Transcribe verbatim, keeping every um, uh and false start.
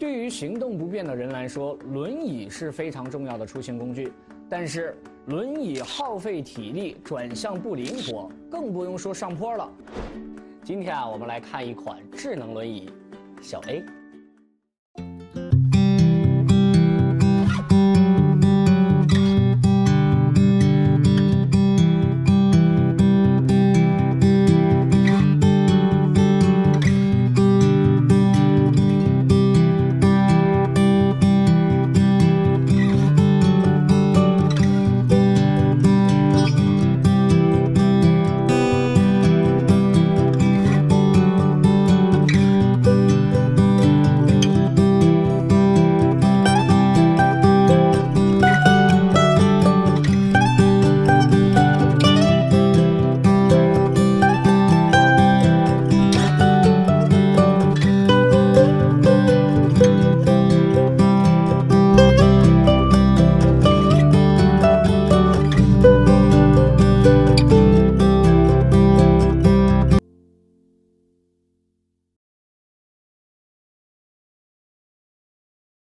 对于行动不便的人来说，轮椅是非常重要的出行工具。但是，轮椅耗费体力，转向不灵活，更不用说上坡了。今天啊，我们来看一款智能轮椅，小 A。